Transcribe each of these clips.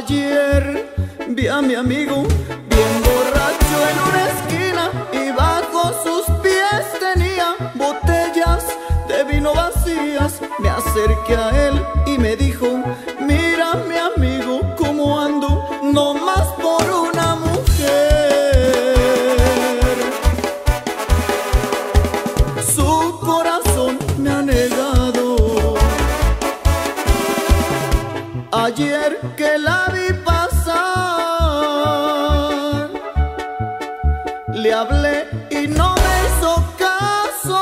Ayer vi a mi amigo bien borracho en una esquina y bajo sus pies tenía botellas de vino vacías. Me acerqué a él y me dijo: mira mi amigo cómo ando, no más por una mujer. Su corazón me ha negado. Ayer que la vi pasar, le hablé y no me hizo caso.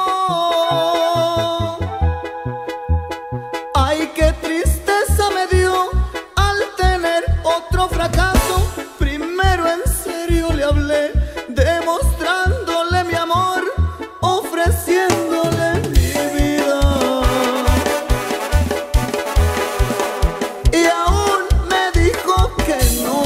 Ay, qué tristeza me dio al tener otro fracaso. Primero en serio le hablé, demostrándole mi amor, ofreciéndole mi vida. Y aún me dijo que no.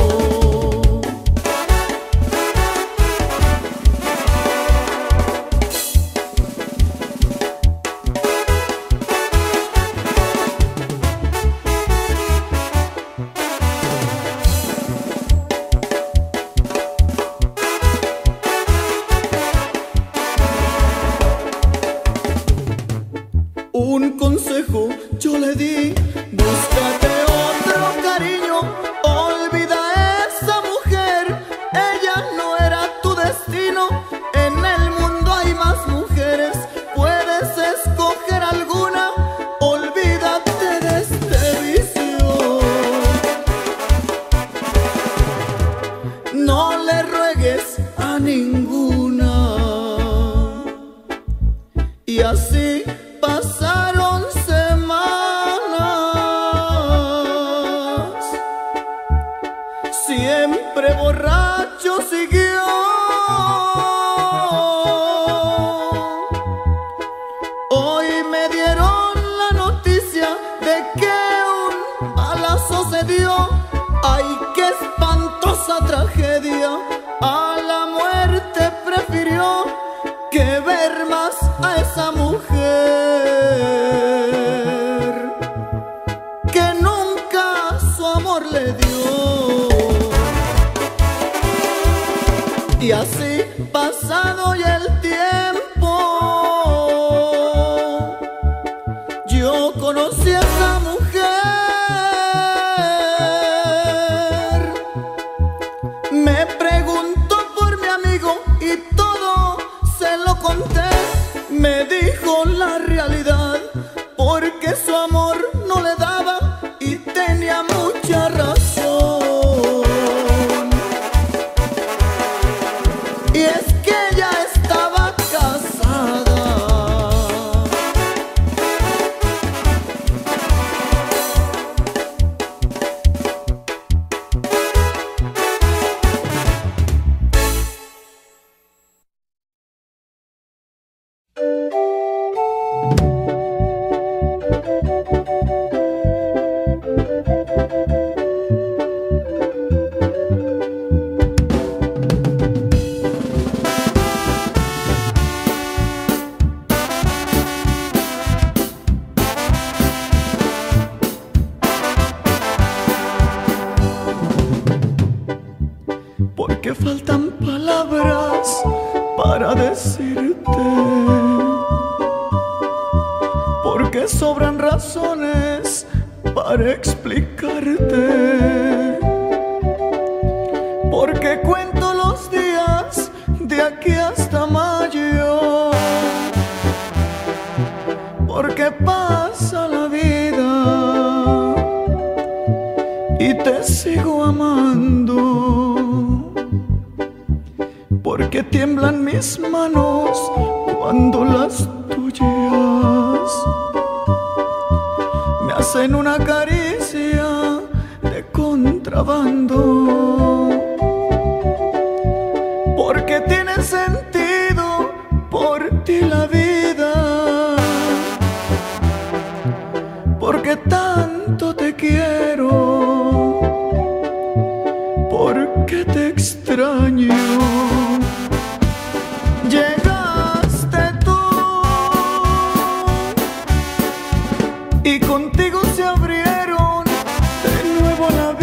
Un consejo yo le di: búscate otro cariño, olvida a esa mujer, ella no era tu destino. En el mundo hay más mujeres, puedes escoger alguna, olvídate de este vicio. No le ruegues a ninguna. Y así pasaron semanas, siempre borracho siguió. Hoy me dieron la noticia de que un balazo se dio. Ay, qué espantosa tragedia, a la muerte prefirió que ver más a esa mujer que nunca su amor le dio. Y así pasado ya el tiempo, yo conocí a esa mujer. Me preguntó por mi amigo y todo se lo conté. Me dijo la realidad, porque su amor no le daba, y tenía mucha razón. Y es que ella estaba casada. Porque faltan palabras para decirte, porque sobran razones para explicarte, porque cuento los días de aquí hasta mayo, porque pasa la vida y te sigo amando. Porque tiemblan mis manos cuando las tuyas me hacen una caricia de contrabando. Porque tiene sentido por ti la vida, porque tanto te quiero, porque te extraño. Llegaste tú y contigo se abrieron de nuevo la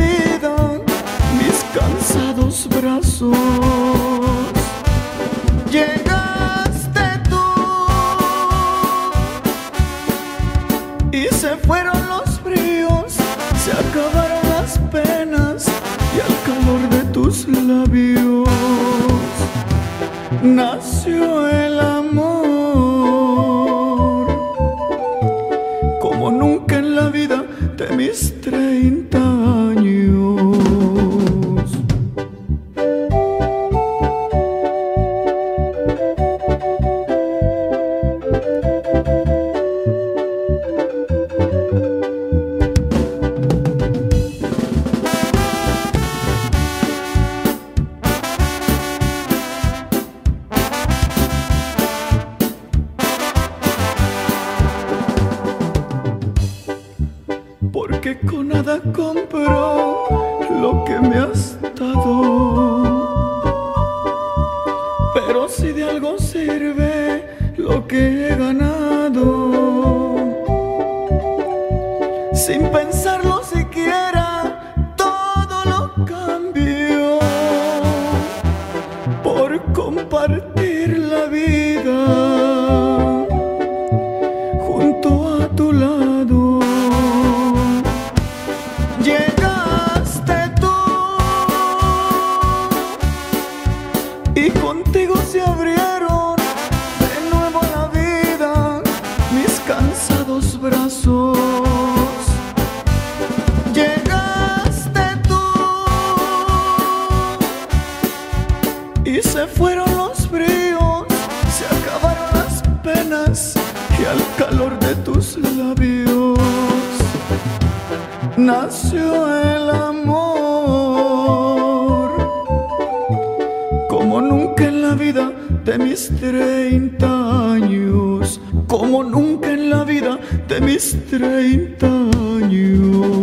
porque con nada compro lo que me has dado. Pero si de algo sirve lo que he ganado, sin pensarlo siquiera, todo lo cambio por compartir la vida junto a tu lado. Llegaste tú y contigo se abrieron de nuevo a la vida mis cansados brazos. Llegaste tú y se fueron los fríos, se acabaron las penas y al calor de tus labios nació el amor, como nunca en la vida de mis 30 años, como nunca en la vida de mis 30 años.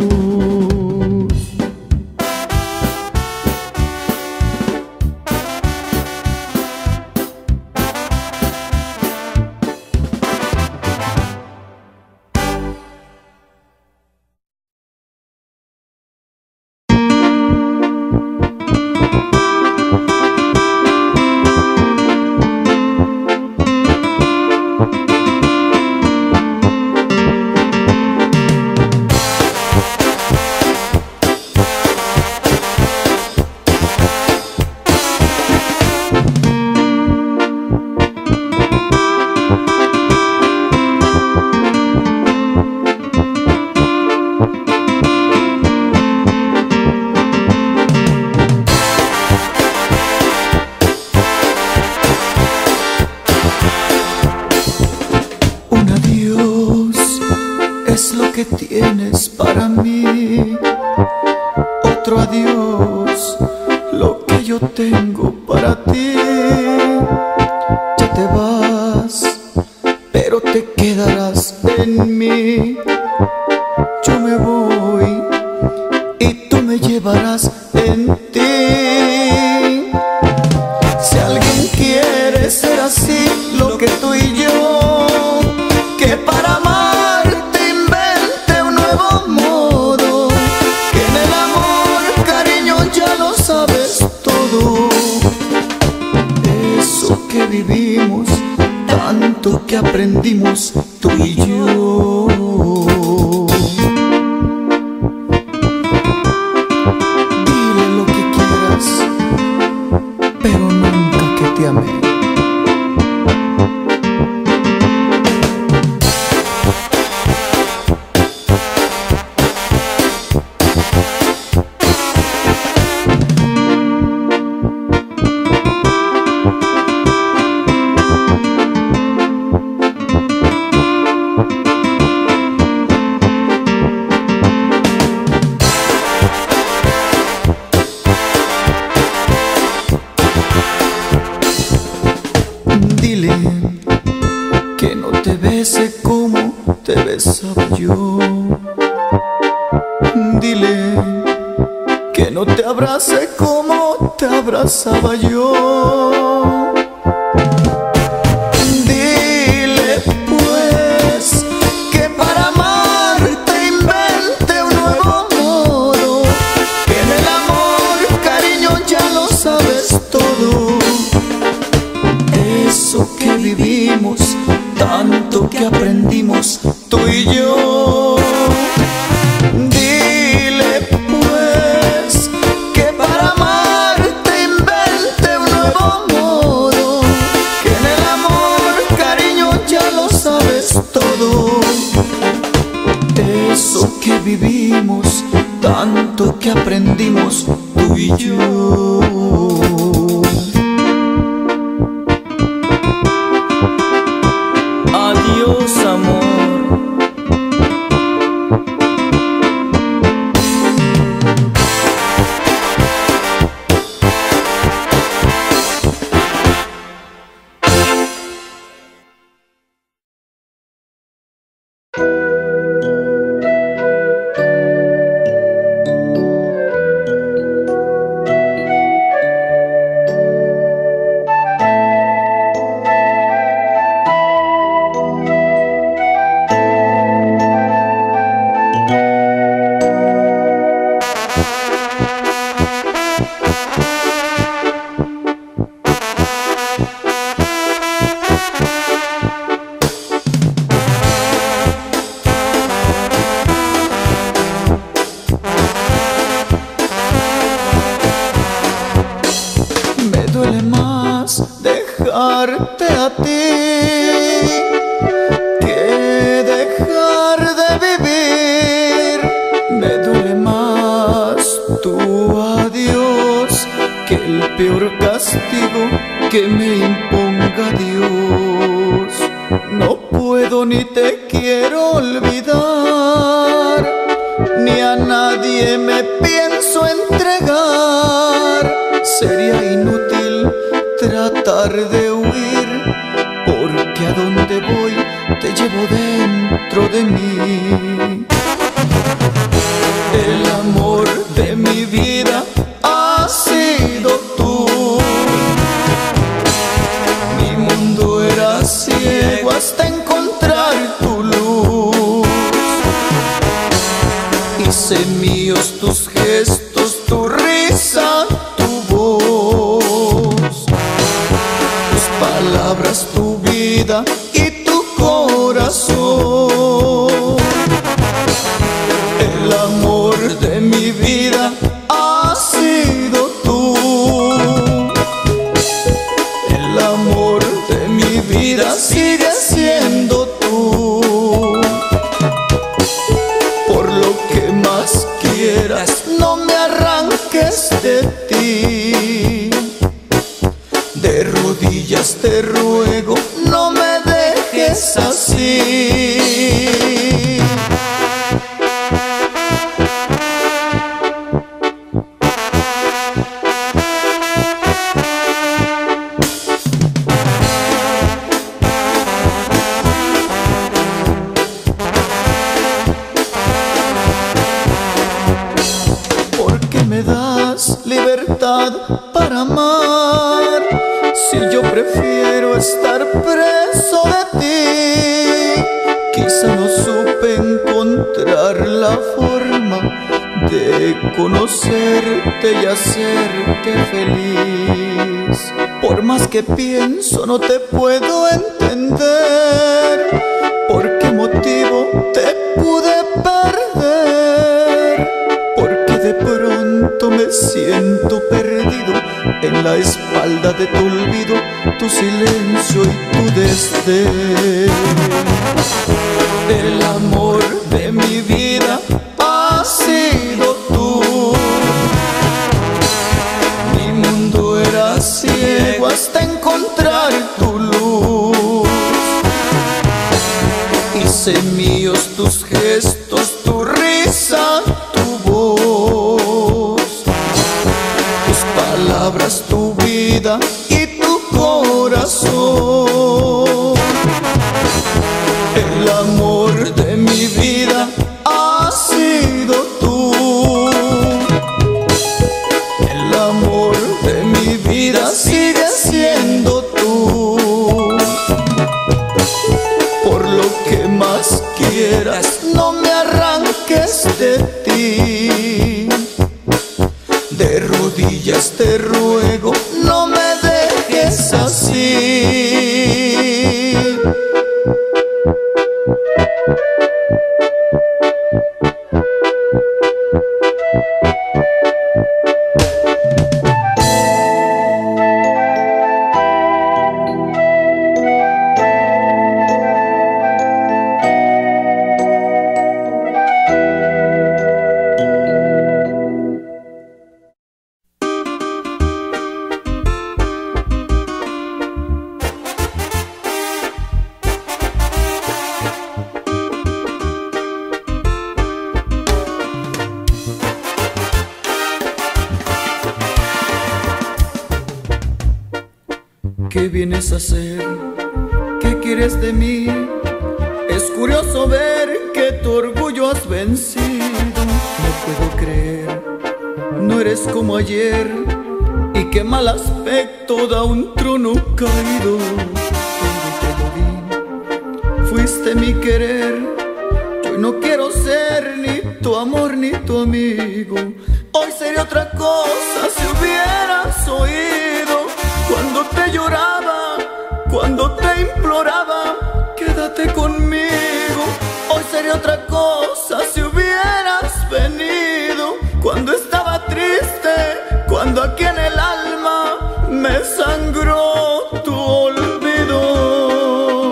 Es lo que tienes para mí, otro adiós, lo que yo tengo para ti. Ya te vas, pero te quedarás en mí. Yo me voy y tú me llevarás en ti. Si alguien quiere ser así, lo que tú y yo, que para amar modo, que en el amor, cariño, ya lo sabes todo. Eso que vivimos, tanto que aprendimos tú y yo. Dile lo que quieras, pero nunca que te amé. Dile que no te bese como te besaba yo. Dile que no te abrace como te abrazaba yo. Dile pues que para amarte invente un nuevo modo, que en el amor, cariño, ya lo sabes todo. Eso que vivimos, tanto que aprendimos tú y yo. Dile pues que para amarte invente un nuevo modo, que en el amor, cariño, ya lo sabes todo. Eso que vivimos, tanto que aprendimos tú y yo. Adiós, amor. que dejar de vivir. Me duele más tu adiós que el peor castigo que me imponga Dios. No puedo ni te quiero olvidar, ni a nadie me pienso entregar. Sería inútil tratar de huir, porque a donde voy te llevo dentro de mí. El amor de mi vida has sido tú. Mi mundo era ciego hasta encontrar tu luz. Hice míos tus gestos, tu risa, tu voz, tus palabras, tu vida y tu corazón. El amor de mi vida has sido tú. El amor de mi vida sigue siendo tú. Por lo que más quieras, no me arranques de ti. De rodillas te ruego, no me dejes así. Me das libertad para amar, si yo prefiero estar preso de ti. Quizá no supe encontrar la forma de conocerte y hacerte feliz. Por más que pienso no te puedo entender, ¿por qué motivo te pude perder? Porque de pronto me siento perdido en la espalda de tu olvido, tu silencio y tu desdén. El amor de mi vida has sido tú. Mi mundo era ciego hasta encontrar tu luz. Hice míos tus gestos, tu risa, tu voz, tus palabras, tu vida y tu corazón. El amor de mi vida has sido tú. El amor de mi vida sigue siendo tú. Por lo que más quieras, no me arranques de ti. De rodillas te ruego, no me dejes así. ¿Qué vienes a hacer? ¿Qué quieres de mí? Es curioso ver que tu orgullo has vencido. No puedo creer, no eres como ayer. Y qué mal aspecto da un trono caído. Todo te lo di, fuiste mi querer. Yo no quiero ser ni tu amor ni tu amigo. Hoy sería otra cosa si hubieras oído cuando te lloraba, cuando te imploraba, quédate conmigo. Hoy sería otra cosa si hubieras venido cuando estaba triste, cuando aquí en el alma me sangró tu olvido.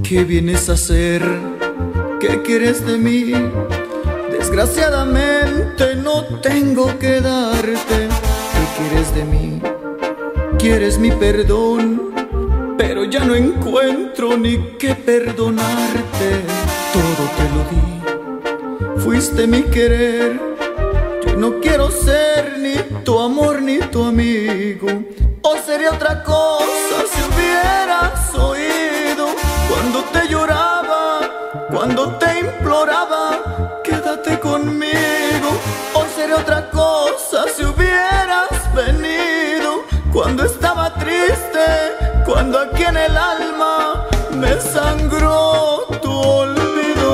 ¿Qué vienes a hacer? ¿Qué quieres de mí? Desgraciadamente no tengo que darte. ¿Qué quieres de mí? ¿Quieres mi perdón? Pero ya no encuentro ni qué perdonarte. Todo te lo di, fuiste mi querer. Yo no quiero ser ni tu amor ni tu amigo. O sería otra cosa si hubieras oído cuando te lloraba, cuando te imploraba, quédate conmigo. O sería otra cosa si hubieras venido cuando estaba triste, cuando aquí en el alma me sangró tu olvido.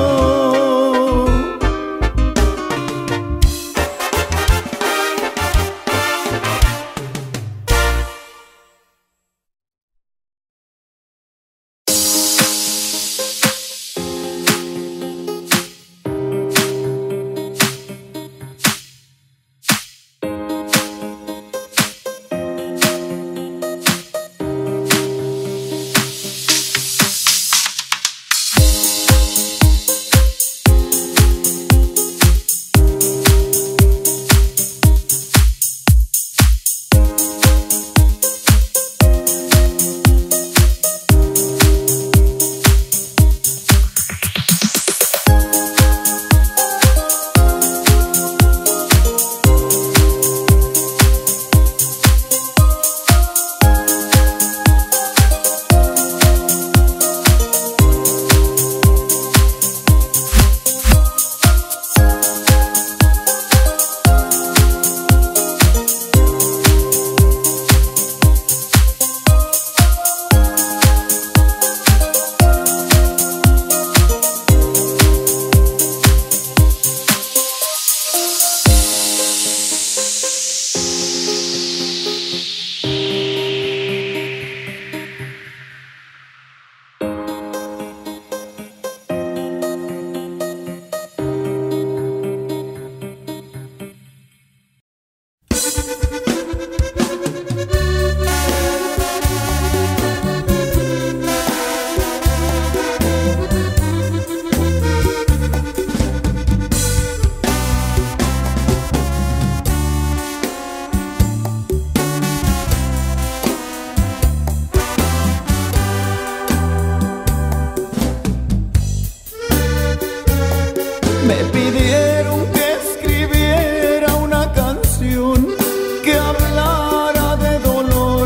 Me pidieron que escribiera una canción que hablara de dolor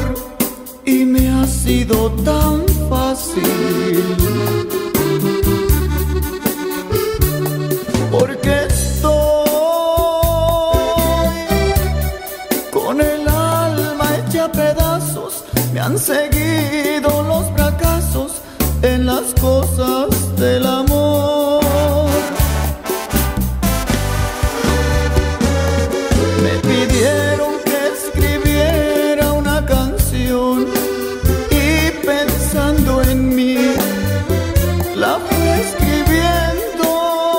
y me ha sido tan fácil, porque estoy con el alma hecha a pedazos. Me han seguido los fracasos en las cosas del amor. Pidieron que escribiera una canción y pensando en mí la fui escribiendo.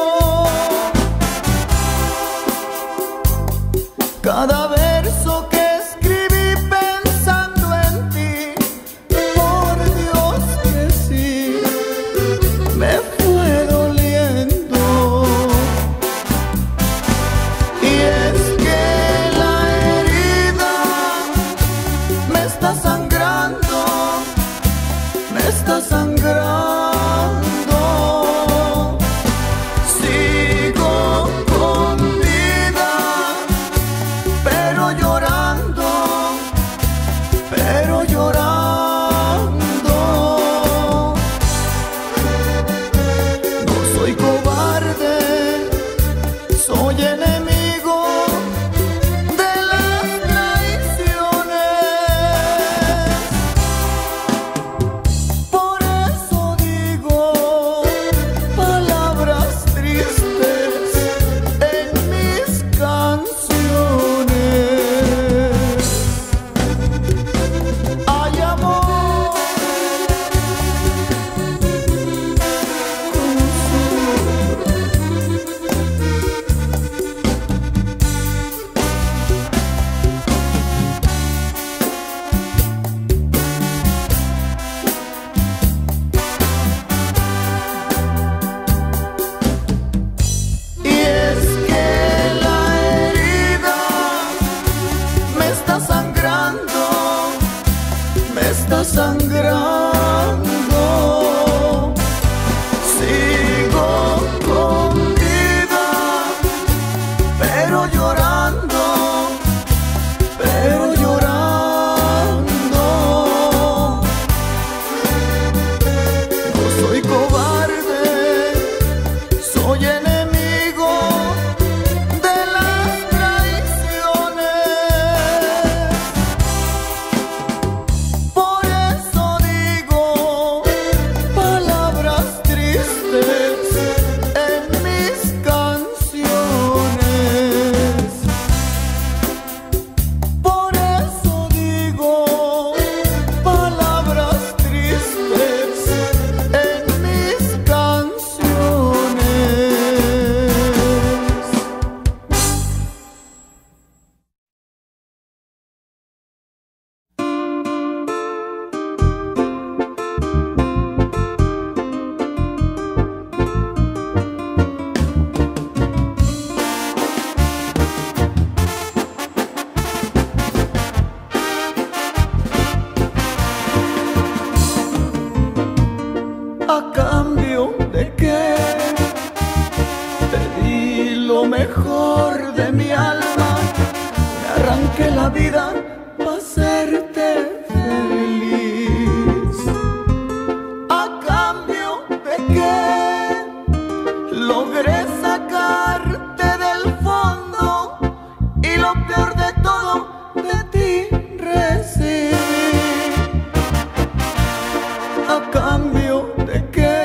Cada verso que escribí pensando en ti, por sangrando. Sigo con vida, pero llorando, pero llorando. No soy cobarde, soy enemigo de las traiciones. Por eso digo palabras tristes en mis canciones. Por eso digo palabras tristes en mis canciones. ¿A cambio de qué? Te di lo mejor de mi alma, me arranqué la vida para hacerte feliz. ¿A cambio de qué? Logré sacarte del fondo y lo peor de todo de ti recibí. ¿A cambio de qué?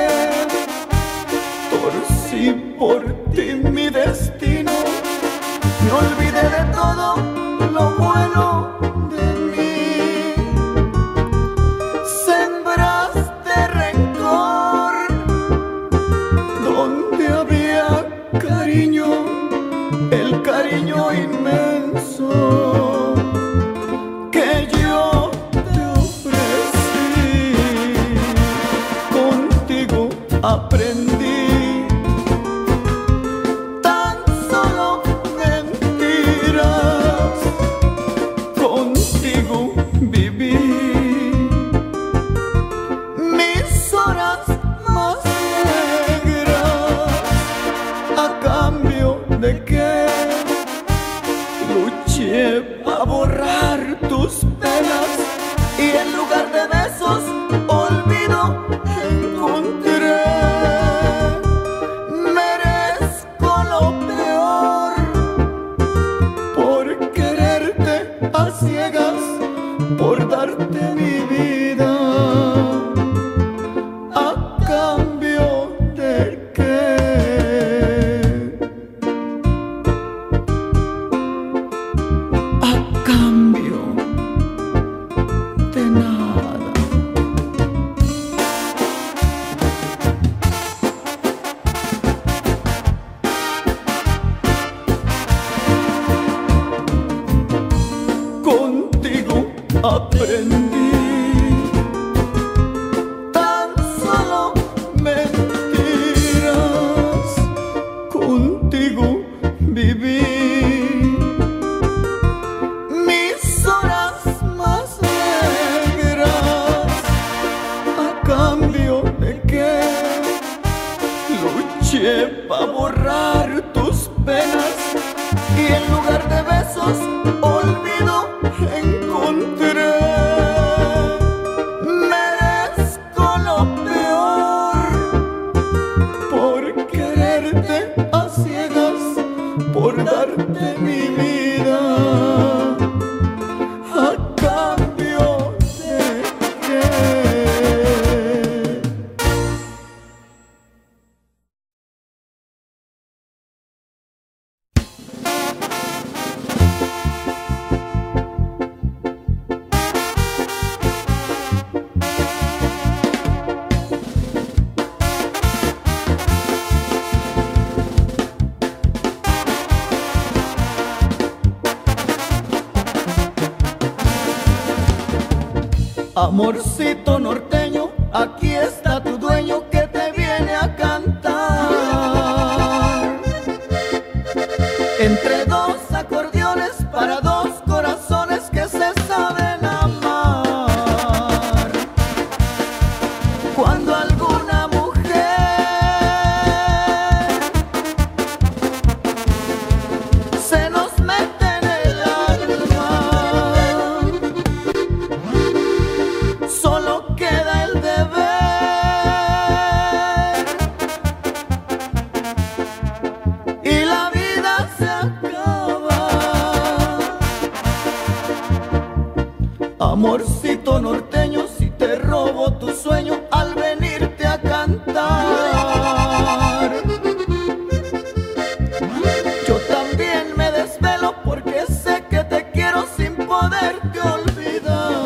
Torcí por ti mi destino, me olvidé de todo lo bueno de mí. Sembraste rencor donde había cariño, el cariño inmenso que yo te ofrecí. Contigo aprendí tan solo mentiras, contigo viví mis horas más negras. ¿A cambio de qué? Luché para borrar tus penas y en lugar de besos olvido encontré. Merezco lo peor por quererte a ciegas, por darte mi vida. ¿A cambio de qué? A cambio de nada. Contigo aprendí tan solo mentiras, contigo viví mis horas más negras. ¿A cambio de qué? Luché para borrar tus penas y en lugar de besos olvido encontré. Merezco lo peor por quererte a ciegas, por darte mi vida. ¿A cambio de qué? Amorcito norteño, aquí está tu dueño que te viene a cantar. Entre dos acordeones para dos corazones que se saben amar. Amorcito norteño, si te robo tu sueño al venirte a cantar. Yo también me desvelo porque sé que te quiero sin poderte olvidar.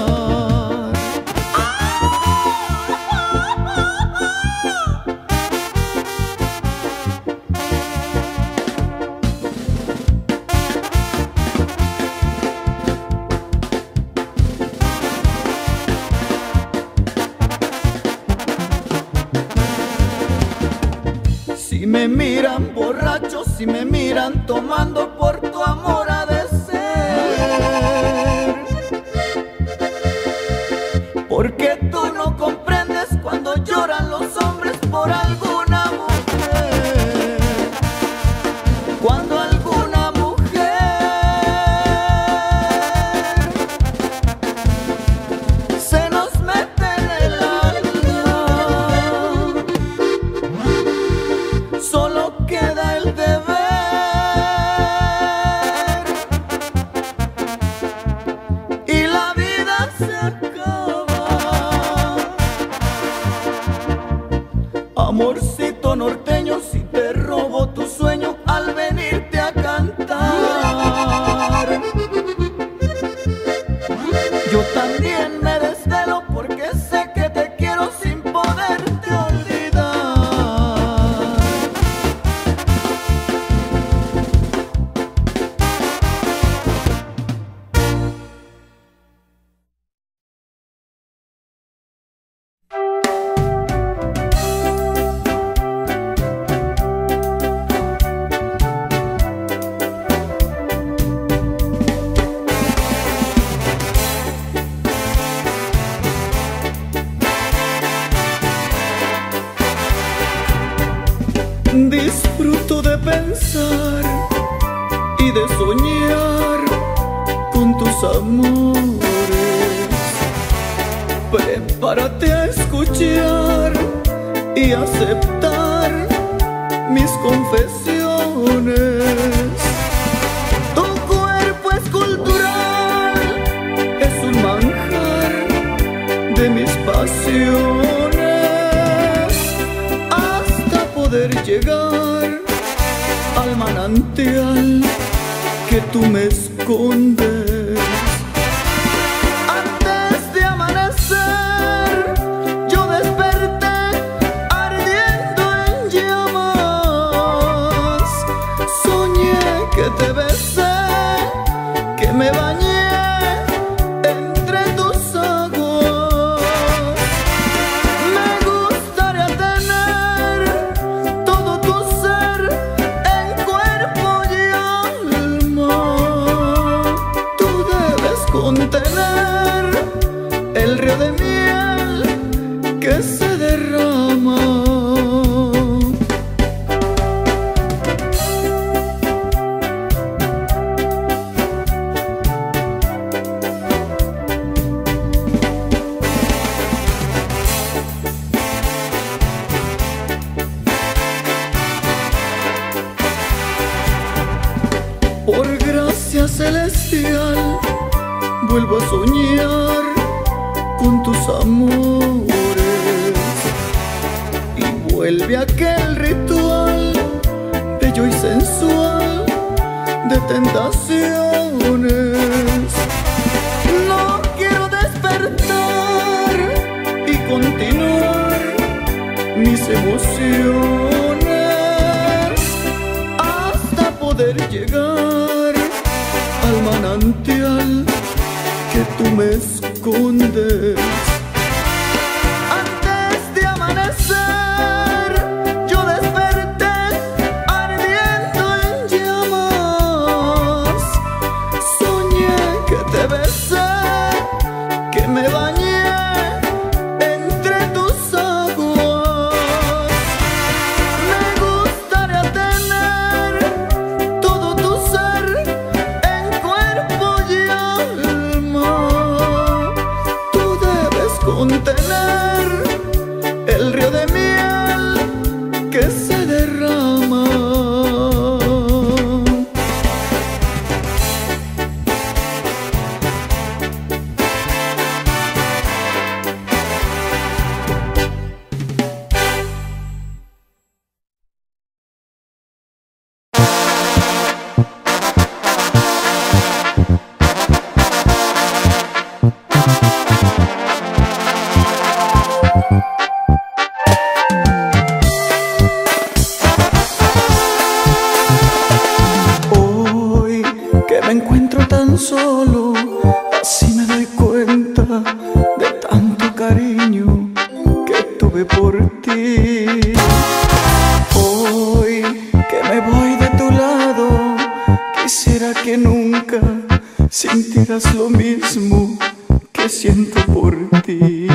Si me miran borracho, si me miran tomando, por tu amor ha de ser. Porque tú no comprendes cuando lloran los hombres por alguna mujer. Cuando alguna mujer se nos mete en el alma, solo queda el deber y la vida se acaba. Amorcito norteño, si te robo tu sueño al venirte a cantar. Yo también me desvelo porque sé que te quiero sin poderte olvidar. Disfruto de pensar y de soñar con tus amores. Prepárate a escuchar y aceptar mis confesiones. Tu cuerpo es cultural, es un manjar de mis pasiones, hasta poder llegar al manantial que tú me escondes. Antes de amanecer yo desperté ardiendo en llamas. Soñé que te besé, que me bañé entre tus aguas. Me gustaría tener todo tu ser en cuerpo y alma. Tú debes contener el río de miel que se derrama. Por gracia celestial vuelvo a soñar con tus amores y vuelve aquel ritual bello y sensual de tentaciones. No quiero despertar y continuar mis emociones hasta poder llegar al manantial que tú me escondes. Antes de amanecer yo desperté ardiendo en llamas. Soñé que te besé, que me bañé entre tus aguas. Me gustaría tener todo tu ser en cuerpo y alma. Tú debes contener el río de miel que se derrama. Hoy que me encuentro tan solo, así me doy cuenta de tanto cariño que tuve por ti. Hoy que me voy de tu lado, quisiera que nunca sintieras lo mismo que siento por ti.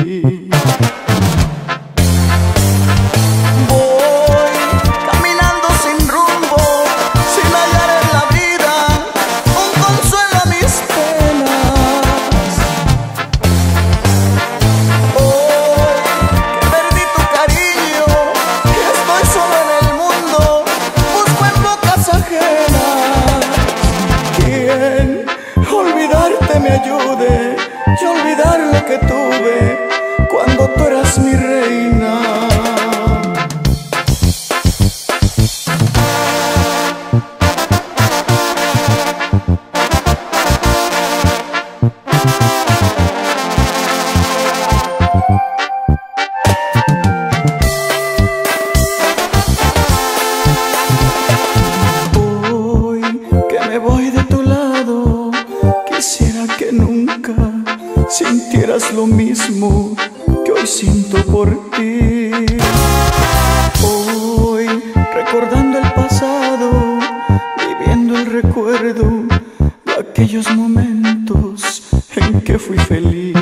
Voy caminando sin rumbo, sin hallar en la vida un consuelo a mis penas. Hoy que perdí tu cariño y estoy solo en el mundo, busco en bocas ajenas quien olvidarte me ayude y olvidar lo que tuve cuando tú eras mi reina. Hoy que me voy de tu lado, quisiera que nunca sintieras lo mismo que hoy siento por ti. Hoy recordando el pasado, viviendo el recuerdo de aquellos momentos en que fui feliz.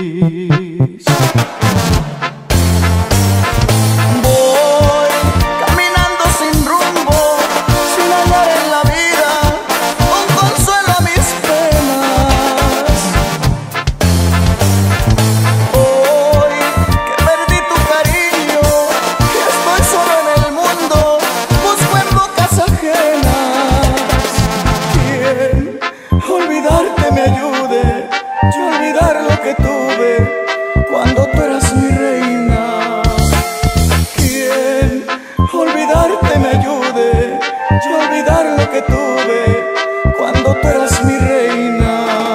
Voy caminando sin rumbo, sin hallar en la vida un consuelo a mis penas. Hoy que perdí tu cariño y estoy solo en el mundo, busco en bocas ajenas quien olvidarte me ayude y olvidar lo que tuve cuando tú eras mi reina. Quien olvidarte me ayude y olvidar lo que tuve cuando tú eras mi reina.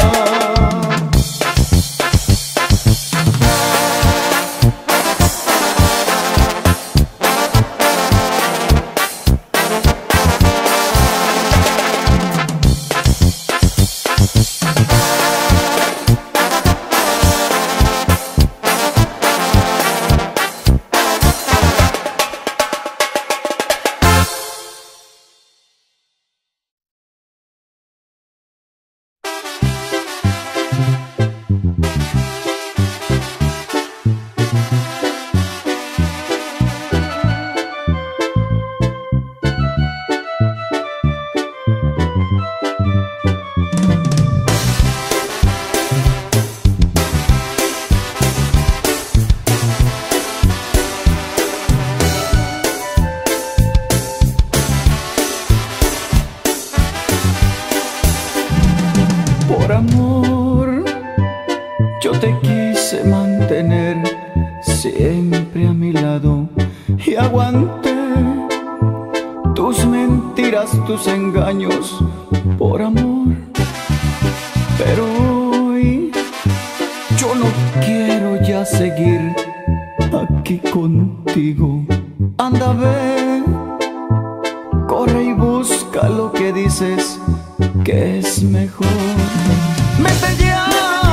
Por amor, yo te quise mantener siempre a mi lado y aguanté tus mentiras, tus engaños por amor. Pero hoy yo no quiero ya seguir aquí contigo. Anda, ve, corre y busca lo que dices que es mejor. Vete ya,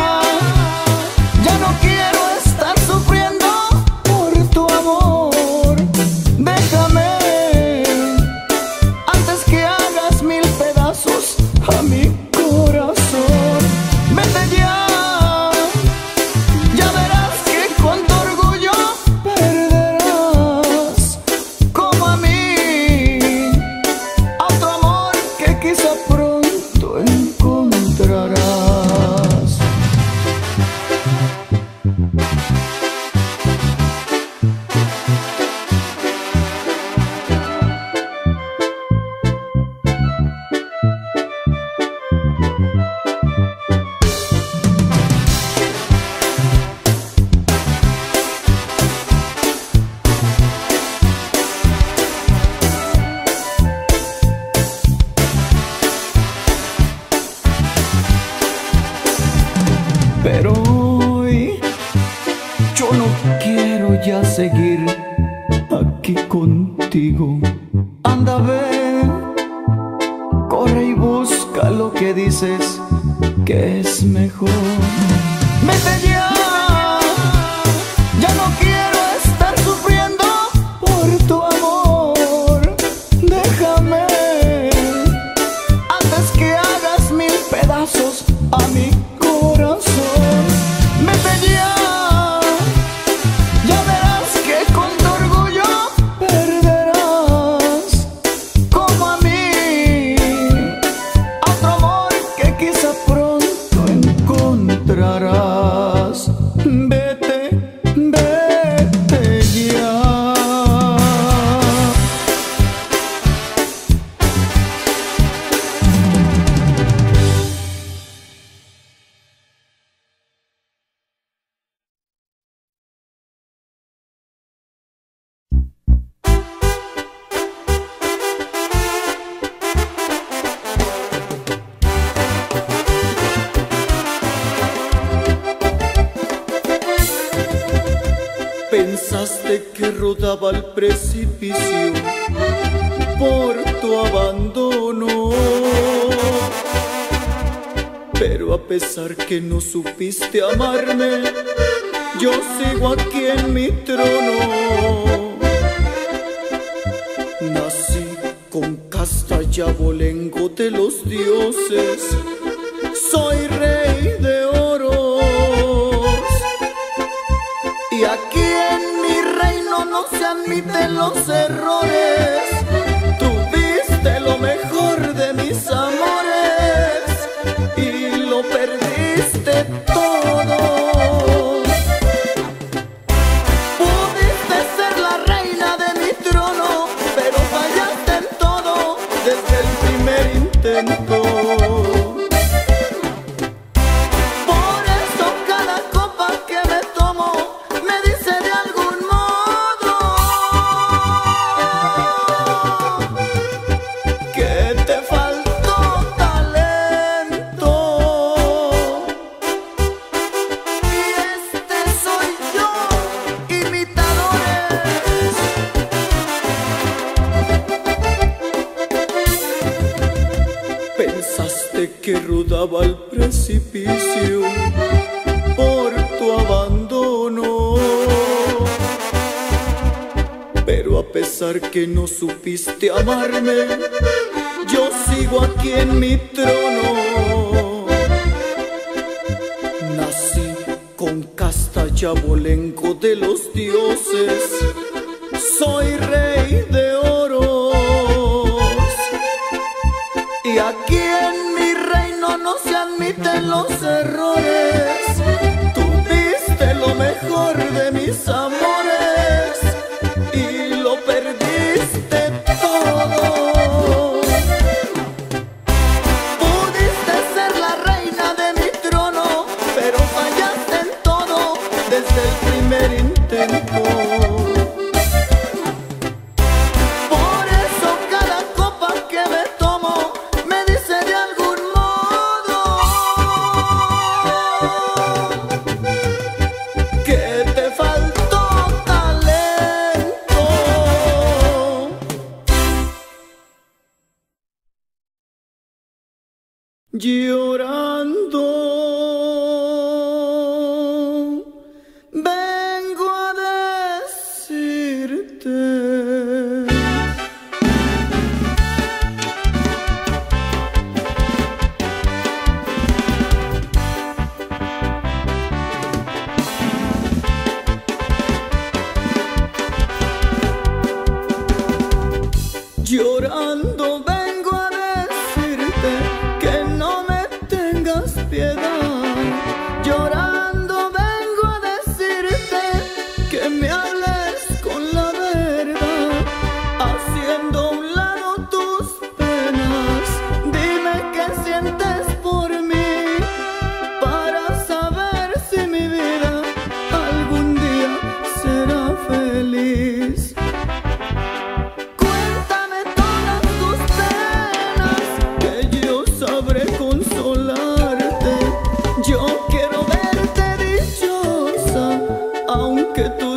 ya no quiero estar sufriendo por tu amor. Déjame antes que hagas mil pedazos a mi corazón. Vete ya, ya verás que con tu orgullo perderás como a mí. A otro amor que quizá pronto encontrarás. quiero ya seguir aquí contigo. Anda, ve, corre y busca lo que dices que es mejor. Vete ya, ya no quiero estar sufriendo por tu amor. Déjame antes que hagas mil pedazos a mi corazón. Vete ya, ya verás que con tu orgullo perderás como a mí a otro amor que quizá pronto encontrarás. Vete, vete ya. Pensaste que rodaba al precipicio por tu abandono, pero a pesar que no supiste amarme, yo sigo aquí en mi trono. Nací con casta y abolengo de los dioses, soy rey de oros, y aquí en mi reino no se admiten los errores. Tuviste lo mejor de mis amores y lo perdiste todo. Pudiste ser la reina de mi trono, pero fallaste en todo desde el primer intento. Por eso cada copa que me tomo me dice de algún modo que te faltó talento. Y este soy yo, imitadores. Pensaste que rodaba al precipicio por tu abandono, pero a pesar que no supiste amarme, yo sigo aquí en mi trono. Nací con casta y abolengo de los dioses, soy rey de oros, y aquí en mi reino no se admiten los errores. Tuviste lo mejor de mis amores y lo perdiste todo. Pudiste ser la reina de mi trono, pero fallaste en todo desde el primer intento. Por eso cada copa que me tomo me dice de algún modo que te faltó talento. Llorando vengo a decirte llorando vengo a decirte que no me tengas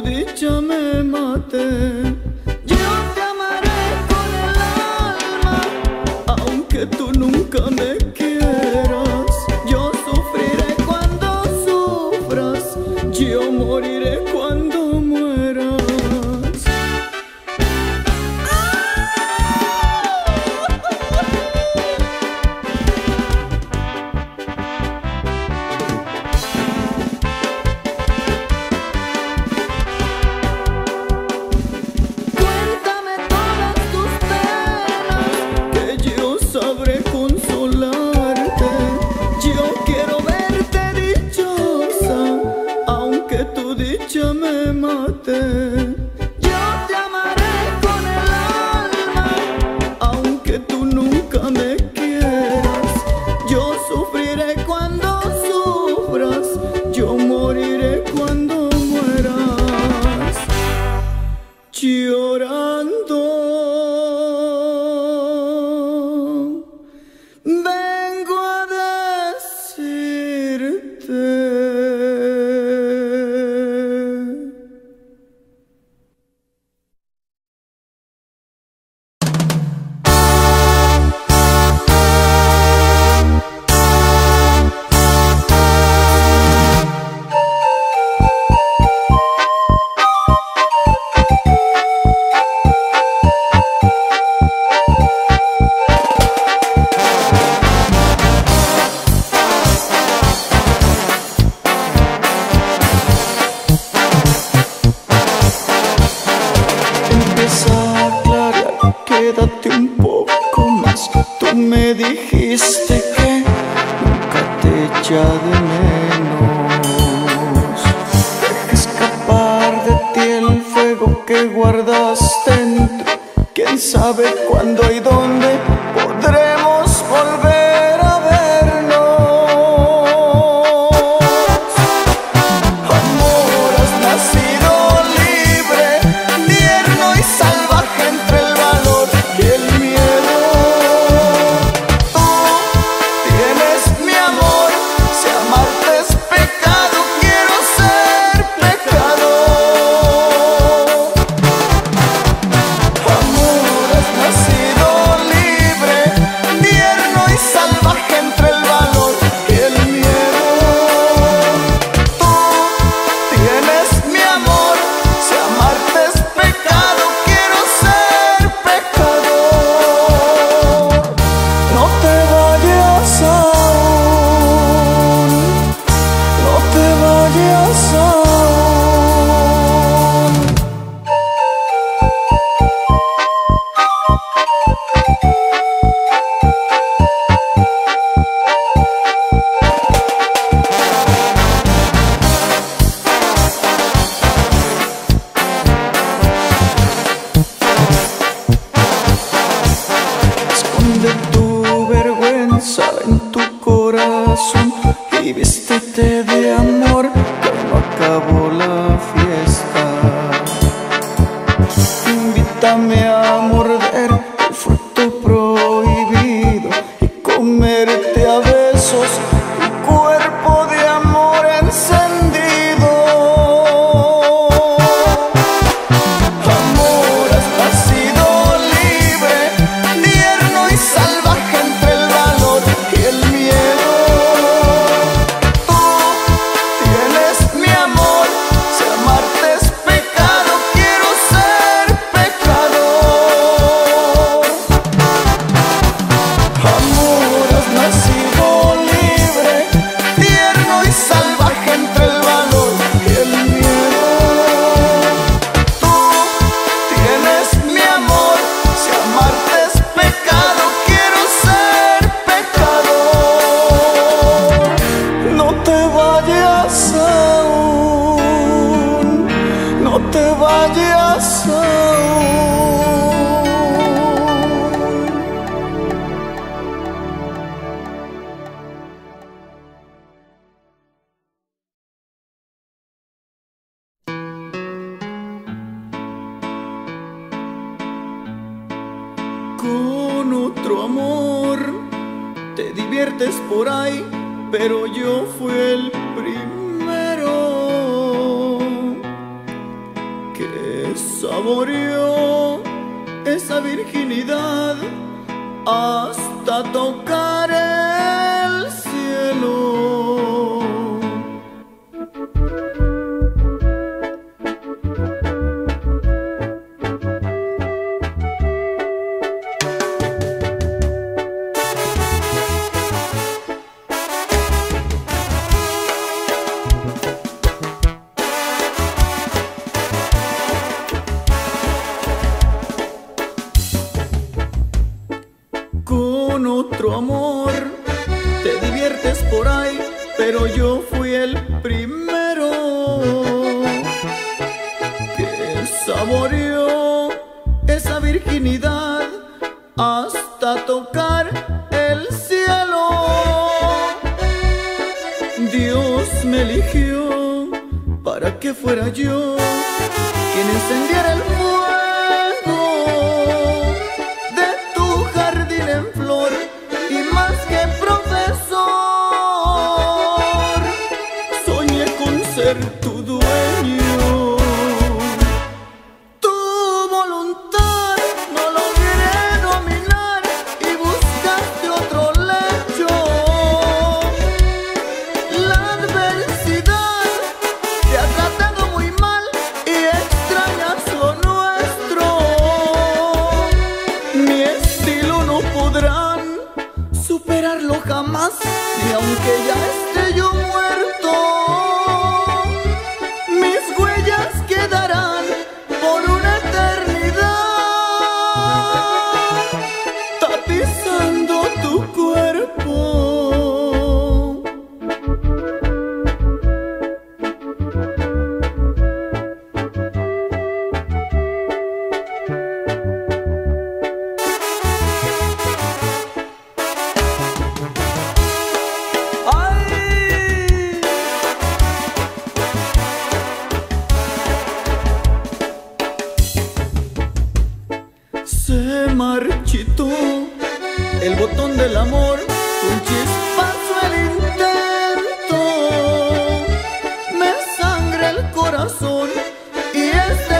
dicha me mate. Yo te amaré con el alma, aunque tú nunca me quieras. Yo sufriré cuando sufras, yo moriré cuando mueras. Cuéntame todas tus penas, que yo sabré consolarte. Yo quiero verte dichosa, aunque tu dicha me mate. Yo te amaré con el alma, aunque tú nunca me quieras. Yo sufriré cuando sufras, yo moriré cuando mueras. Llorando vengo a decirte. Empieza a aclarar, quédate un poco más. Tú me dijiste que nunca te echa de menos. Deja escapar de ti el fuego que guardas dentro. Quién sabe cuándo y dónde podremos volver a vernos. Amor, has nacido libre, tierno y salvaje entre el valor y el miedo. Tú tienes mi amor, si amarte es pecado, quiero ser pecador. Amor, has nacido libre, tierno y salvaje entre el valor y el miedo. Tú tienes mi amor, si amarte es pecado, quiero ser pecador. No te vayas aún, no te vayas aún. Esconde tu vergüenza en tu corazón y vístete de amor, que no acabó la fiesta. Invítame a morder el fruto prohibido y comerte a besos tu cuerpo de amor encendido. Amor, has nacido libre, tierno y salvaje entre el valor y el miedo. Tú tienes mi amor, si amarte es pecado, quiero ser pecador. Amor, has nacido libre, tierno y salvaje entre el valor y el miedo. Tú tienes mi amor, si amarte es pecado, quiero ser pecador. No te vayas aún, no te vayas aún. Con otro amor te diviertes por ahí, pero yo fui el primero. que saboreó esa virginidad hasta tocar el cielo. Con otro amor te diviertes por ahí, pero yo fui el primero que saboreó esa virginidad hasta tocar el cielo. Dios me eligió para que fuera yo quien encendiera el fuego de tu jardín en flor, y más que profesor, soñé con ser tu dueño. Tu voluntad no logré dominar y buscaste otro lecho. La adversidad te ha tratado muy mal y extrañas lo nuestro. Mi estilo no podrán superarlo jamás, ni aunque ya esté yo muerto. Mis huellas quedarán por una eternidad, tapizando tu cuerpo. Se marchitó el botón del amor, un chispazo el intento. Me sangra el corazón y este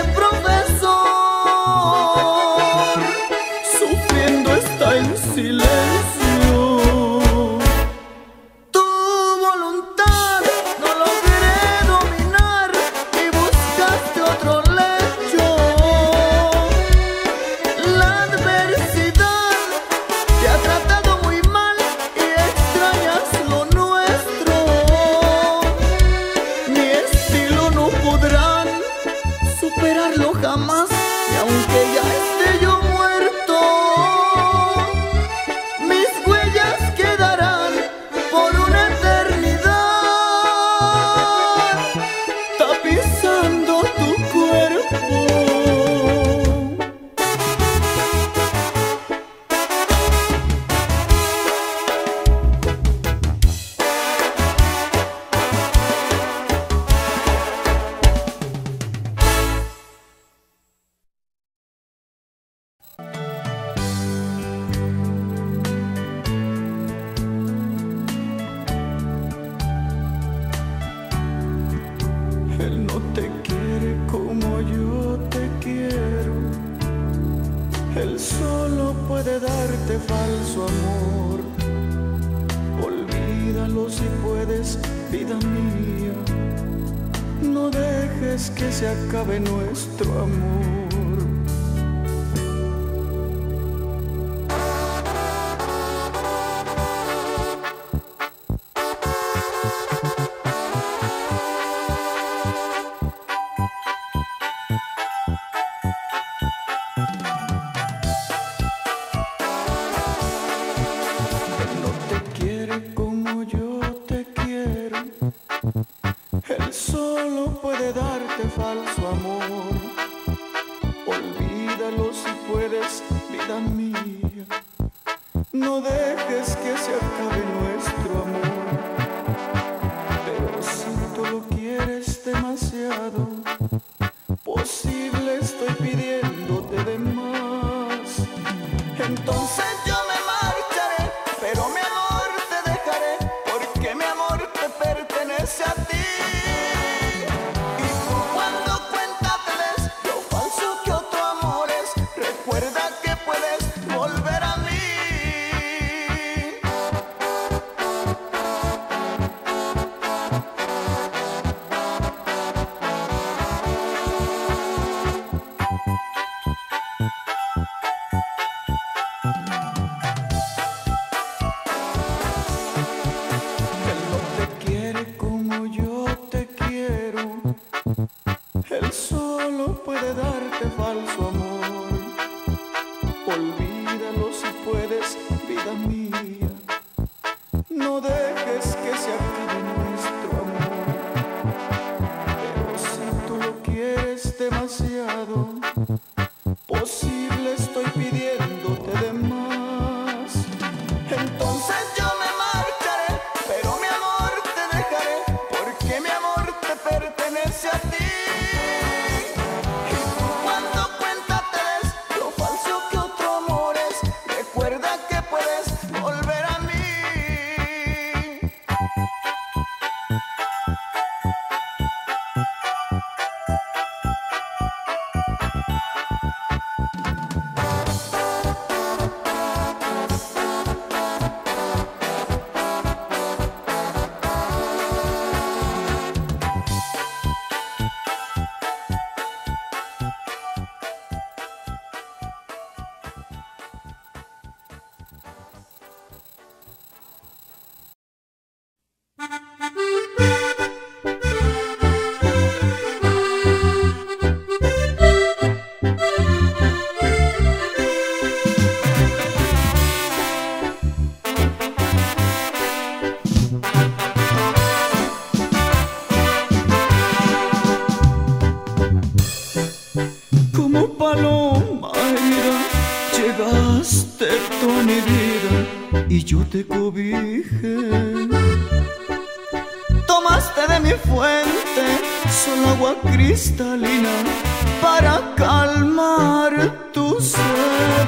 profesor sufriendo está en silencio. Tu voluntad no logré dominar y buscaste otro lecho. La adversidad te ha tratado muy mal y extrañas lo nuestro. Mi estilo no podrán superarlo jamás, y aunque ya esté yo muerto, mis huellas quedarán por una eternidad, tapizando tu cuerpo. Él no te quiere como yo te quiero. Él solo puede darte falso amor. Olvídalo si puedes, vida mía. No dejes que se acabe nuestro amor. Él no te quiere como yo te quiero. Él solo puede darte falso amor. Olvídalo si puedes, vida mía. No dejes que se acabe nuestro amor. Pero si tú lo quieres demasiado, posible estoy pidiéndote de más. Entonces yo me marcharé, pero mi amor te dejaré, porque mi amor te pertenece a ti. Y tú cuando cuenta te des, este falso amor. Olvídalo si puedes, vida mía. No dejes que se acabe nuestro amor. Pero si tú lo quieres demasiado, posible estoy pidiéndote de más. Entonces yo me marcharé, pero mi amor te dejaré, porque mi amor te pertenece a ti. Y tú cuando cuenta te des lo falso que otro amor es, recuerda que puedes volver a mí. Como paloma herida, llegaste tú a mi vida y yo te cobijé. Tomaste de mi fuente solo agua cristalina para calmar tu sed.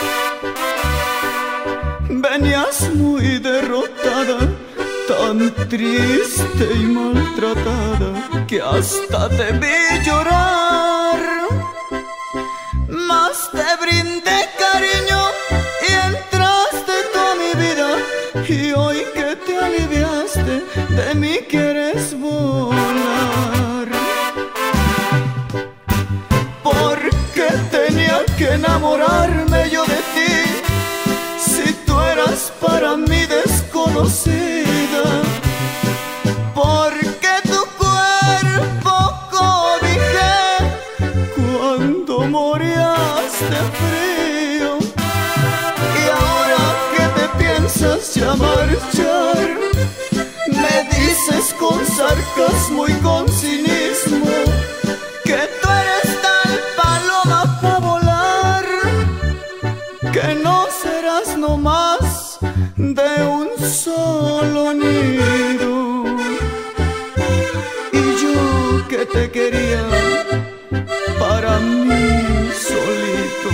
Venías muy derrotada, tan triste y maltratada, que hasta te vi llorar. Más te brindé cariño y entraste tú a mi vida, y hoy que te aliviaste de mí quieres volar. Porque tenía que enamorarme yo de ti, si tú eras para mí desconocida. Porque tu cuerpo cobijé cuando morías de frío. Y ahora que te piensas ya marchar, me dices con sarcasmo y con cinismo que tú eres tal paloma para volar, que no serás nomás de un solo nido. Y yo que te quería para mí solito.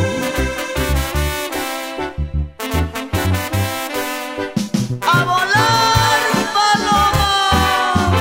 ¡A volar, paloma!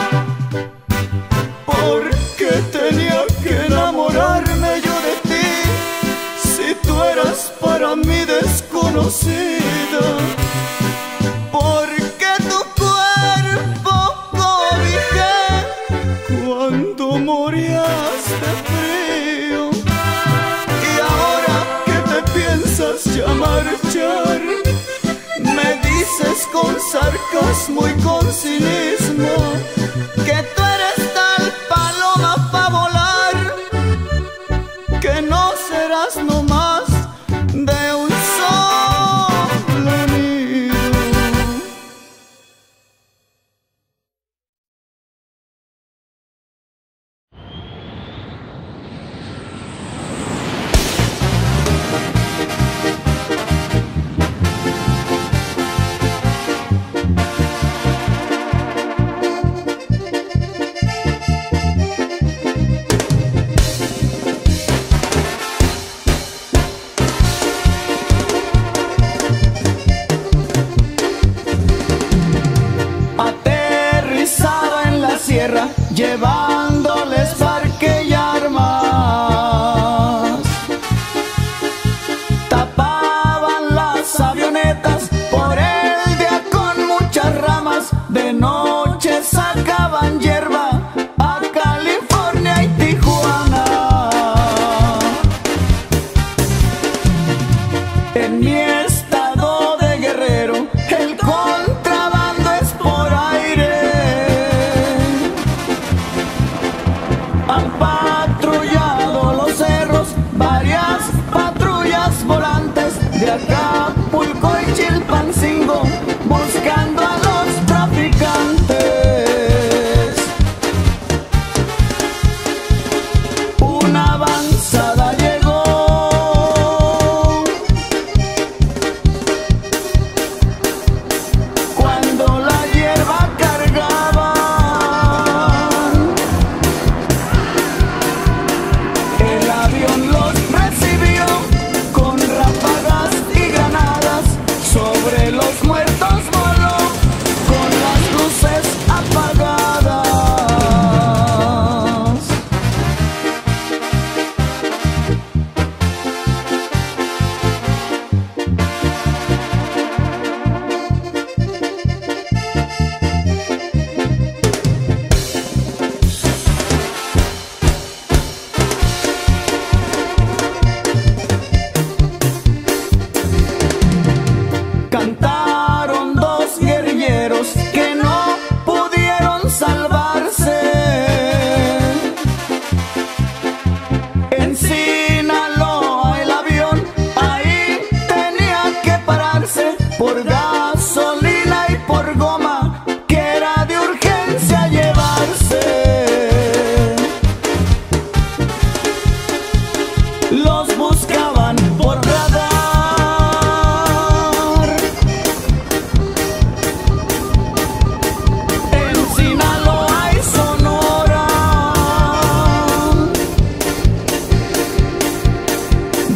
Porque tenía que enamorarme yo de ti, si tú eras para mí desconocida. Porque tu cuerpo cobijé cuando morías de frío. Y ahora que te piensas ya marchar, me dices con sarcasmo y con cinismo que tú eres tal paloma pa' volar, que no serás nomás de un solo nido.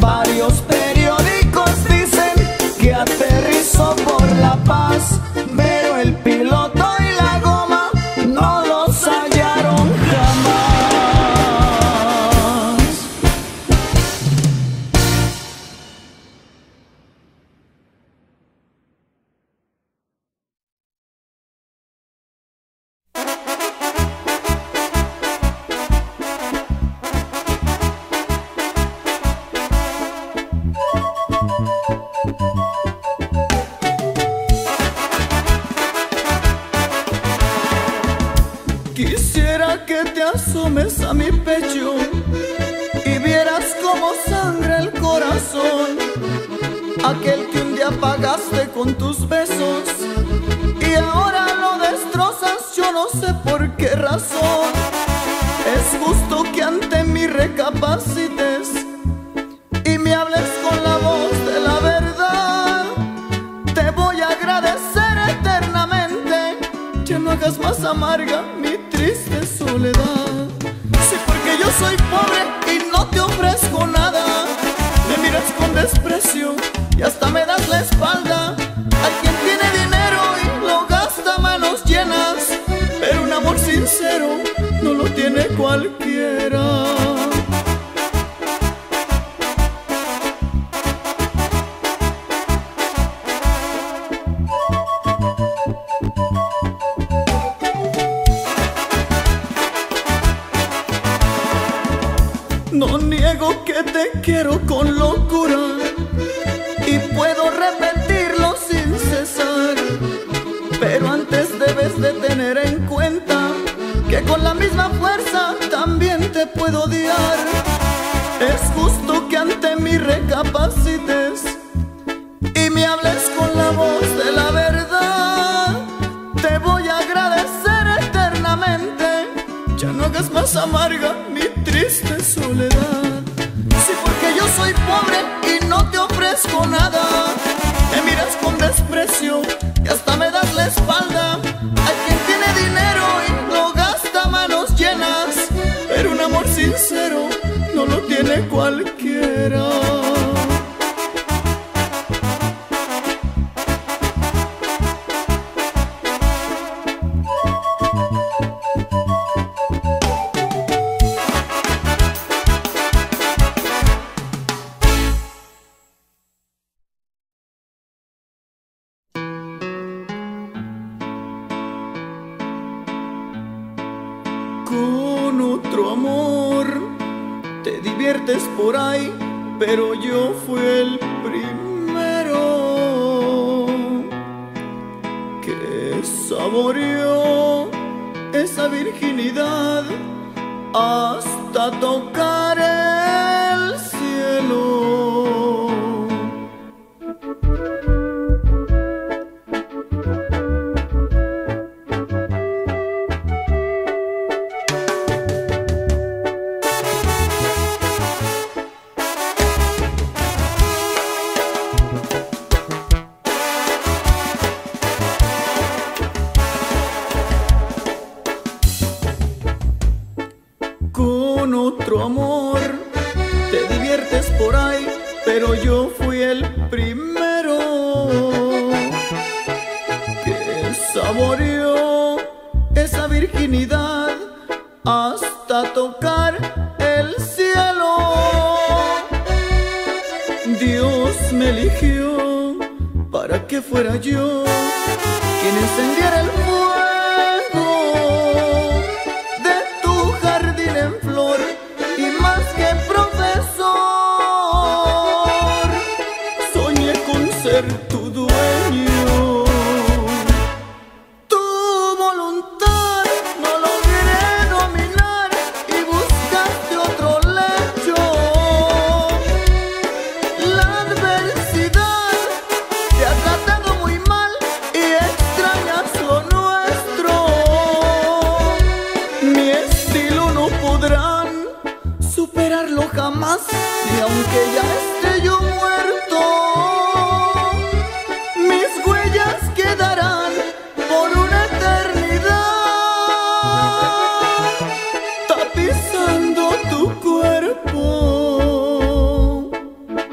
Varios periódicos dicen que aterrizó por La Paz, pero el piloto y la goma no los hallaron jamás. Quisiera que te asomes a mi pecho y vieras cómo sangra el corazón, aquel que un día pagaste con tus besos y ahora lo destrozas, yo no sé por qué razón. Es justo que ante mí recapacites y me hables con la voz de la verdad. Te voy a agradecer eternamente, ya no hagas más amarga mi triste soledad. Sí, porque yo soy pobre y no te ofrezco nada. Me miras con desprecio y hasta me das la espalda. Hay quien tiene dinero y lo gasta a manos llenas, pero un amor sincero no lo tiene cualquiera. No niego que te quiero con locura y puedo repetirlo sin cesar, pero antes debes de tener en cuenta que con la misma fuerza también te puedo odiar. Es justo que ante mí recapacites y me hables con la voz de la verdad. Te voy a agradecer eternamente, ya no hagas más amarga mi triste soledad. Sí, porque yo soy pobre y no te ofrezco nada. Me miras con desprecio y hasta me das la espalda. Hay quien tiene dinero y lo gasta a manos llenas, pero un amor sincero no lo tiene cualquiera. Con otro amor te diviertes por ahí, pero yo fui el primero que saboreó esa virginidad hasta tocar el cielo. Con otro amor te diviertes por ahí, pero yo fui el primero que saboreó esa virginidad hasta tocar el cielo. Dios me eligió para que fuera yo quien encendiera el fuego en flor, y más que profesor, soñé con ser tu dueño. Tu voluntad no logré dominar y buscaste otro lecho. La adversidad te ha tratado muy mal y extrañas lo nuestro. Mi estilo no podrán superarlo jamás, y aunque ya esté yo muerto, mis huellas quedarán por una eternidad tapizando tu cuerpo.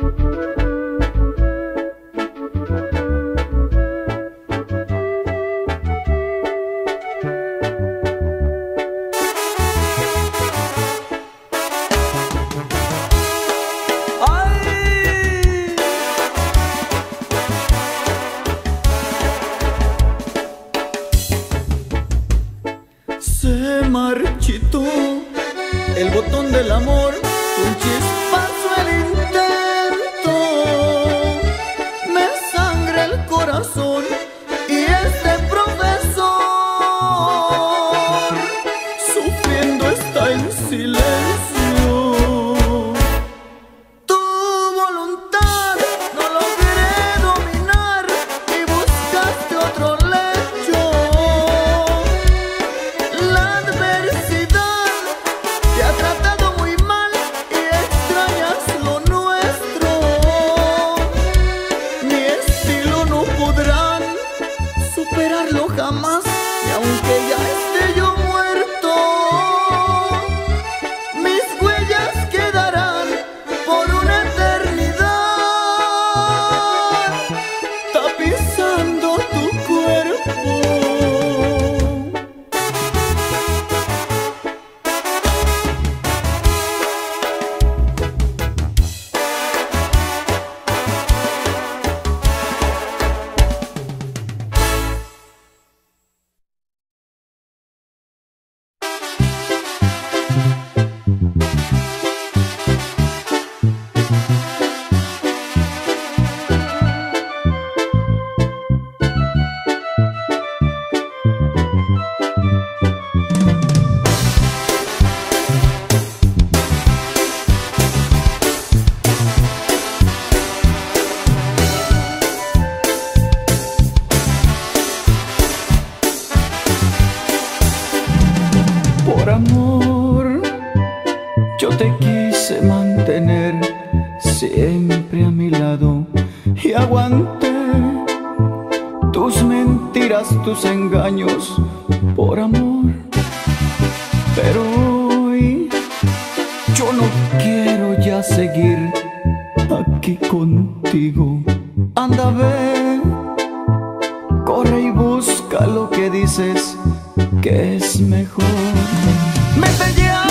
tener siempre a mi lado y aguanté tus mentiras, tus engaños por amor. Pero hoy yo no quiero ya seguir aquí contigo. Anda, ve, corre y busca lo que dices que es mejor. Vete ya,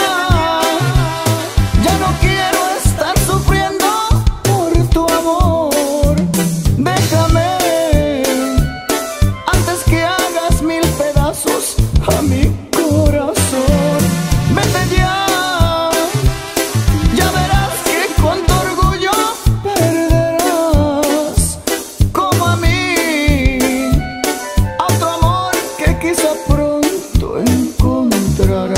ya no quiero estar sufriendo por tu amor. Déjame antes que hagas mil pedazos a mi corazón. Vete ya, ya verás que con tu orgullo perderás como a mí a otro amor que quizá pronto encontrarás.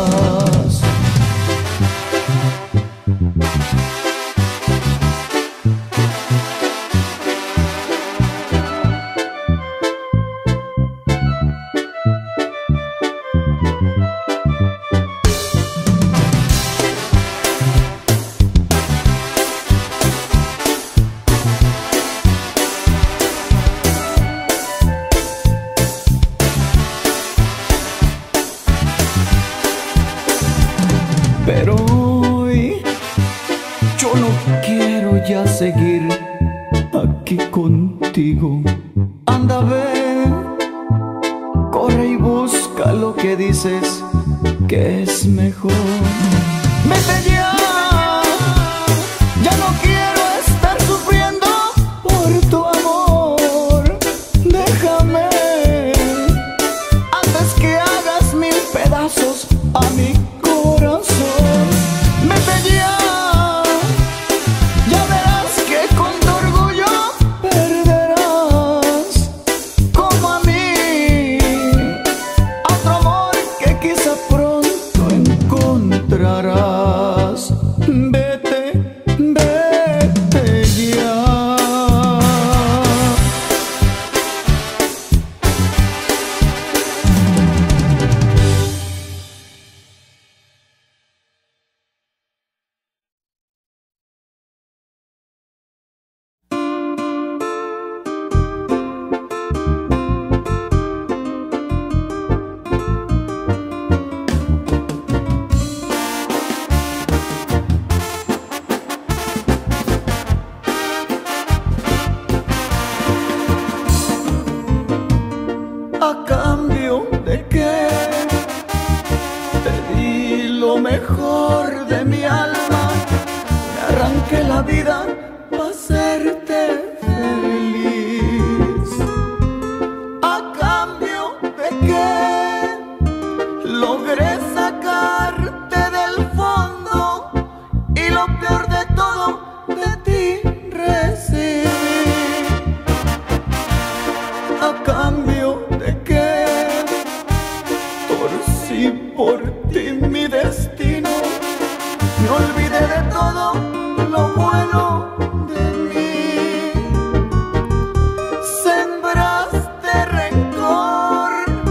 Pero hoy yo no quiero ya seguir aquí contigo. Anda, ve, corre y busca lo que dices que es mejor. Vete ya, ya no quiero estar sufriendo por tu amor. Déjame antes que hagas mil pedazos a mi corazón. Vete ya, ya verás que con tu orgullo perderás como a mí a otro amor que quizá pronto encontrarás. Vete, vete ya. ¿A cambio de qué? Te di lo mejor de mi alma, me arranqué la vida para hacerte feliz. ¿A cambio de qué? Logré sacarte del fondo y lo peor de todo de ti recibí. ¿A cambio de qué? Torcí por ti mi destino, me olvidé de todo lo bueno de mí. Sembraste rencor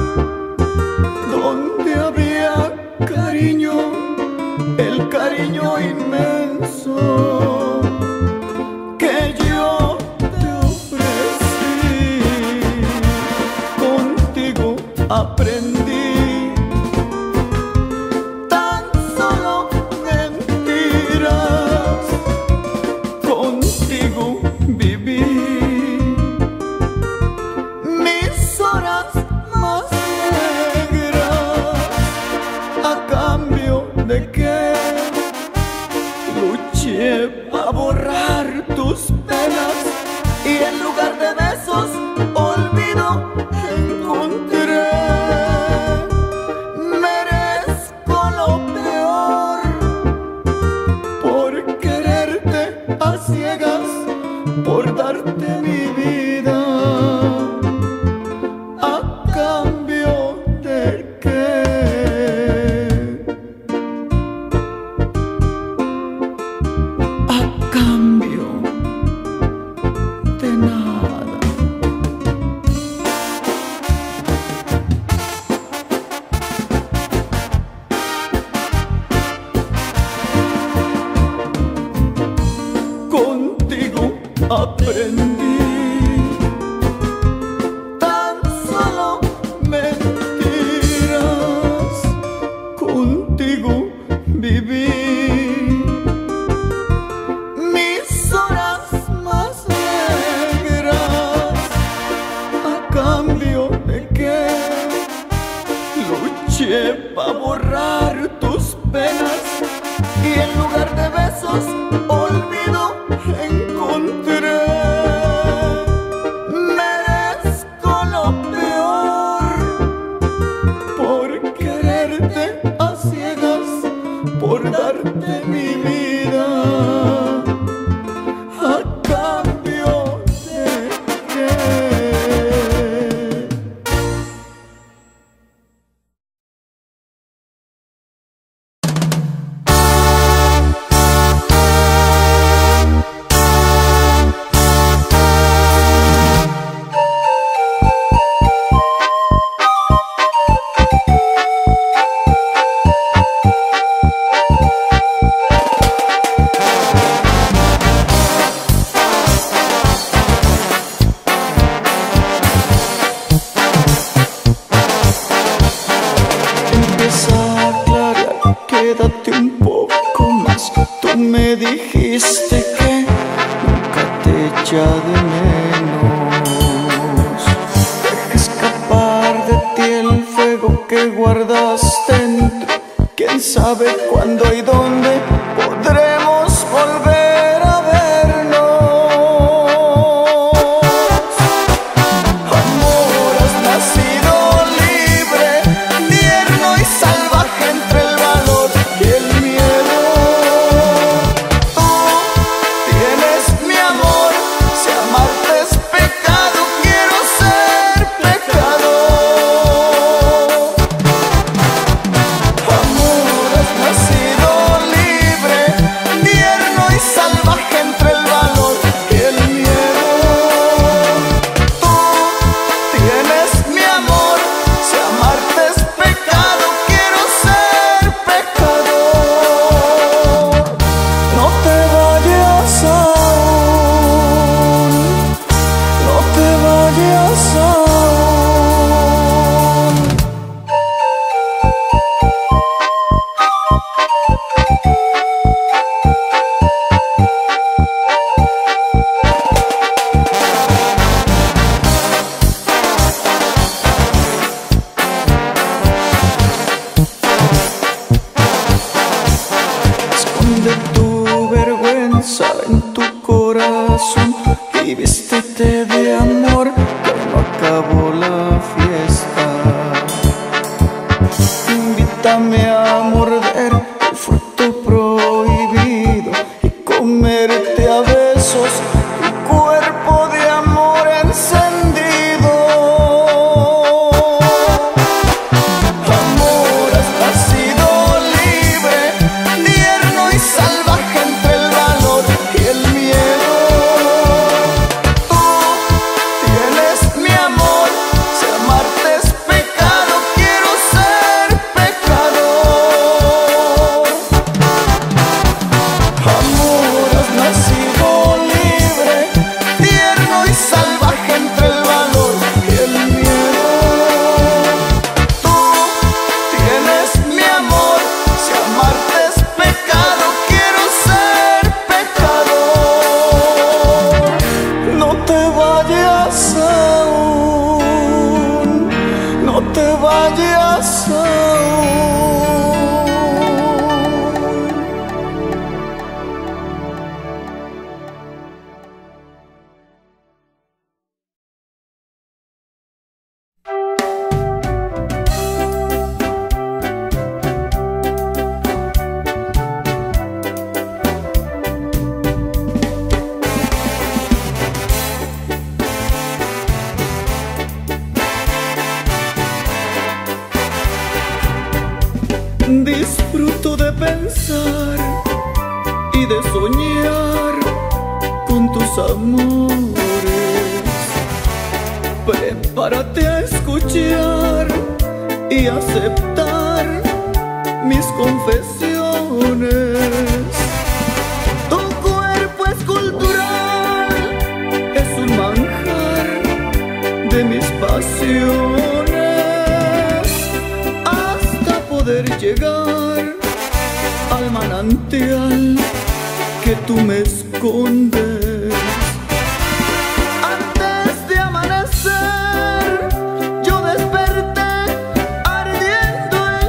donde había cariño, el cariño inmenso que yo te ofrecí. Contigo aprendí tan solo mentiras, contigo viví mis horas más negras. ¿A cambio de qué? Luché a borrar tus penas y en lugar de besos olvido encontré. Merezco lo peor por quererte a ciegas, por darte mi vida. ¿A cambio de qué? A cambio de nada. aprendí. Tan solo mentiras contigo viví. Mis horas más negras, a cambio de que luché pa' borrar tus penas, y en lugar de besos olvido encontré. Merezco lo peor por quererte a ciegas, por darte mi vida a cambio de que. Quédate un poco más. Tú me dijiste que nunca te echa de menos. Deja escapar de ti el fuego que guardas dentro. Quién sabe cuándo y dónde podremos volver a vernos. Amor, has nacido libre, tierno y salvaje entre el valor y el miedo. Tú tienes mi amor, si amarte es pecado, quiero ser pecador. Amor, has nacido libre, tierno y salvaje entre el valor y el miedo. Tú tienes mi amor, si amarte es pecado, quiero ser pecador. No te vayas aún, no te vayas aún. Esconde tu vergüenza en tu corazón y vístete de amor, que no acabó la fiesta. Invítame a morder el fruto prohibido y comerte a besos tu cuerpo de amor encendido. Amor, has nacido libre, tierno y salvaje entre el valor y el miedo. Tú tienes mi amor, si amarte es pecado, quiero ser pecador. Amor, has nacido libre, tierno y salvaje entre el valor y el miedo. Tú tienes mi amor, si amarte es pecado, quiero ser pecador. No te vayas aún, no te vayas aún. Disfruto de pensar y de soñar con tus amores. Prepárate a escuchar y aceptar mis confesiones. Tu cuerpo es cultural pasiones hasta poder llegar al manantial que tú me escondes. Antes de amanecer yo desperté ardiendo en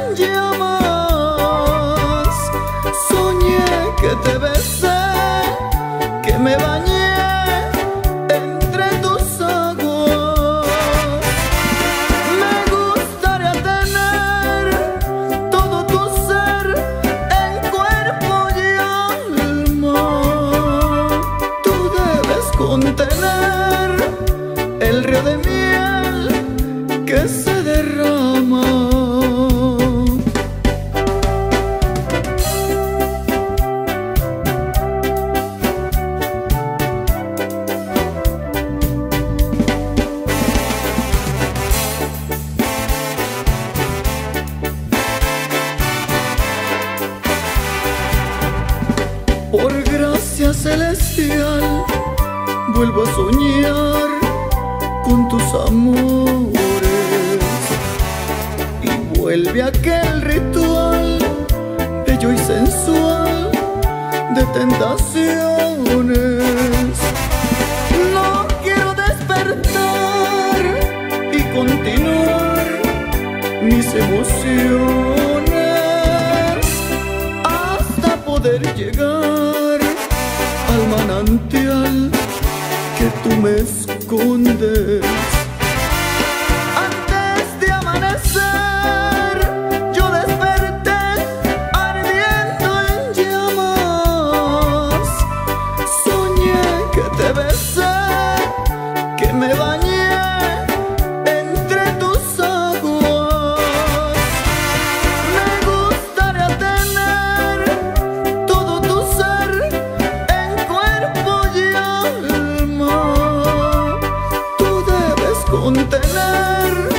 llamas. Soñé que te besé, que me bañé entre tus aguas. Me gustaría tener todo tu ser en cuerpo y alma. Tú debes contener el río de miel que se derrama. Por gracia celestial vuelvo a soñar con tus amores y vuelve aquel ritual bello y sensual de tentaciones. No quiero despertar y continuar mis emociones hasta poder llegar al manantial que tú me escondes. Antes de amanecer yo desperté ardiendo en llamas. Soñé que te besé, que me bañé entre tus aguas. Me gustaría tener todo tu ser en cuerpo y alma. Tú debes contener